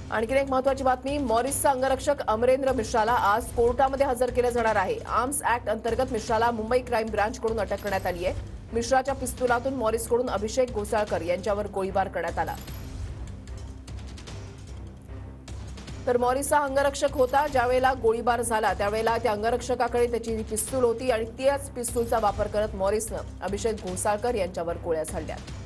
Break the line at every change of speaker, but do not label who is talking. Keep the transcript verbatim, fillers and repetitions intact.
आणखी एक महत्त्वाची बातमी, मॉरिसचा अंगरक्षक अमरेंद्र मिश्राला आज कोर्टामध्ये हजर केलं जाणार आहे। आर्म्स ऍक्ट अंतर्गत मिश्राला मुंबई क्राईम ब्रांचकडून अटक करण्यात आली आहे। मिश्राच्या पिस्तुलातून मॉरिसकडून अभिषेक घोसाळकर यांच्यावर गोळीबार करण्यात आला। तर मॉरिसचा अंगरक्षक होता, ज्यावेळेला गोळीबार झाला त्यावेळेला त्या अंगरक्षकाकडे त्याची पिस्तूल होती आणि त्याच पिस्तूलचा वापर करत मॉरिसनं अभिषेक घोसाळकर यांच्यावर गोळ्या झाडल्या।